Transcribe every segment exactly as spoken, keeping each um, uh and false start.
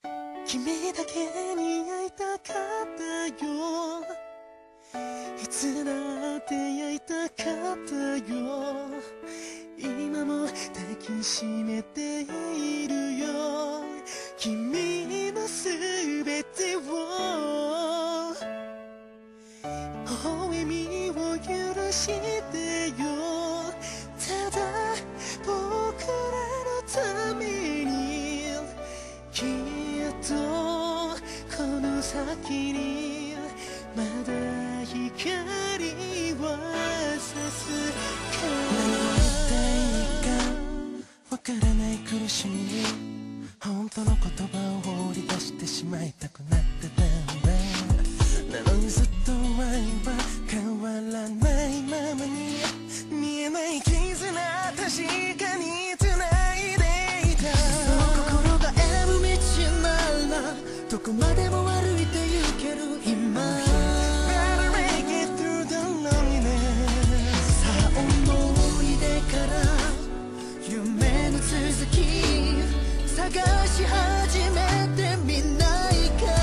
君だけに会いたかったよ。いつだって会いたかったよ。今も抱きしめているよ。君のすべてを微笑みを許してよ。ただ僕らのためにきっとこの先にまだ光は差すから。何がわからない苦しみに本当の言葉を放り出してしまいたくなってたんだ。なのにずっと愛は変わらないままに見えない絆確かに繋いでいた。心が選ぶ道ならどこまでも歩いて行ける今。Better make it through the loneliness。 さあ思い出から夢の続き探し始めてみないか。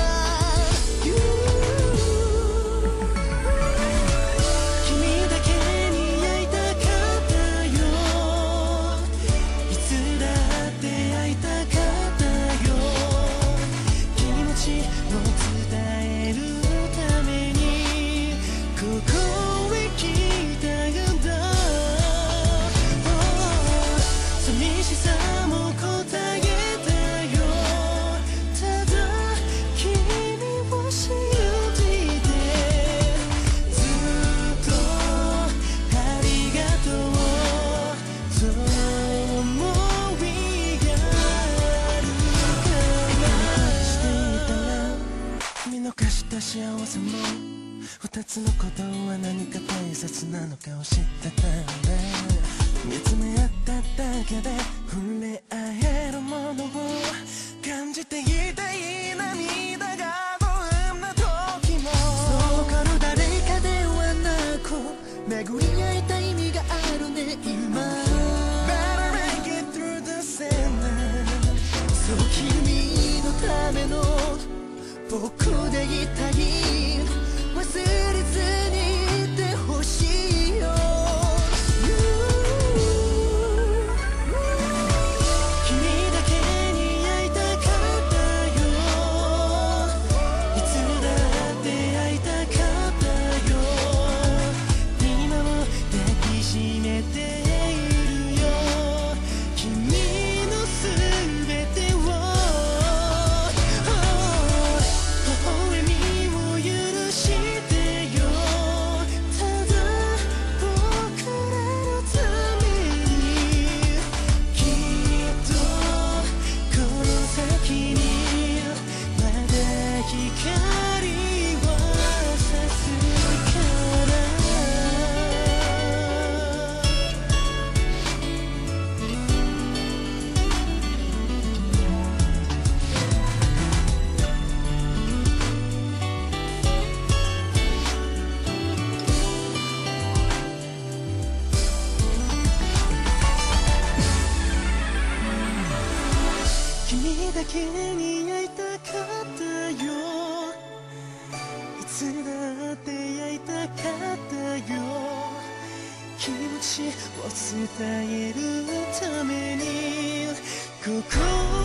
君だけに会いたかったよ。いつだって会いたかったよ。気持ちを伝えるためにここへ来たんだ。寂しさも答え幸せも二つのことは何か大切なのかを知ってたんだ。見つめ合っただけで触れ合えるものを感じていたい涙がどんな時もそうかる誰かではなく巡り合えた意味があるね今。 Better make it through the sandline。 そう君のための僕でいたい。忘れずにいてほしいよ。君だけに会いたかったよ。いつだって会いたかったよ。今も抱きしめているよ。君のすべてを君だけに会いたかったよ。いつだって会いたかったよ。気持ちを伝えるためにここ